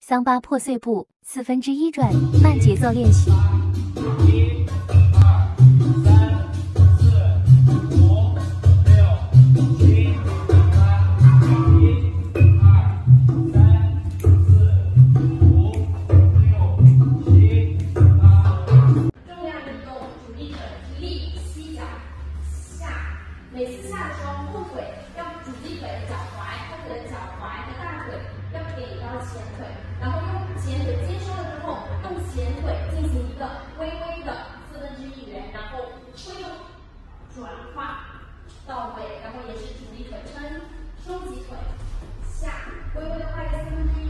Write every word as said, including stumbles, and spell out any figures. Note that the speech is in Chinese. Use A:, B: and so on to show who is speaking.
A: 桑巴破碎步四分之一转慢节奏练习。
B: 一、二、三、四、五、六、七、八。一、二、三、四、五、六、七、八。
C: 重量运动，主力腿立膝脚下，每次下的时候，后腿要主力腿的脚踝，后腿的脚踝和大腿要给到前腿，然后用前腿接收了之后，用前腿进行一个微微的四分之一圆，然后推动转化到位，然后也是主力腿撑，收脊腿下，微微的画一个四分之一。